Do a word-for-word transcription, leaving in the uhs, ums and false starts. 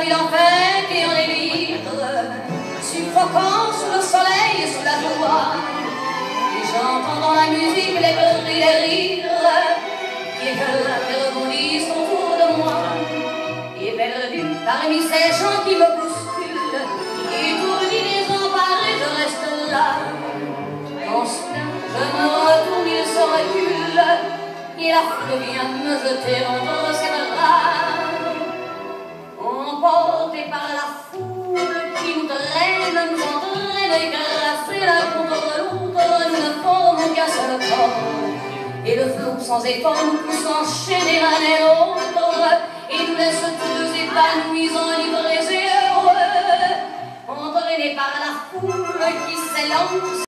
ville en fête et en délire, suffoquant sous le soleil et sous la joie. Et j'entends dans la musique les cris, les rires qui éclatent et rebondissent autour de moi. Et perdu parmi ces gens qui me bousculent, étourdi, désemparé, je reste là. Quand soudain je me retourne, il se recule, et la foule vient me jeter entre ses bras. Emportés par la foule qui nous traîne, nous entraîne, écrasés l'un contre l'autre, nous ne formons qu'un seul corps. Et le flot sans effort nous pousse enchaîner l'un et l'autre, et nous laisse tous deux épanouis, enivrés et heureux, entraînés par la foule qui s'élance.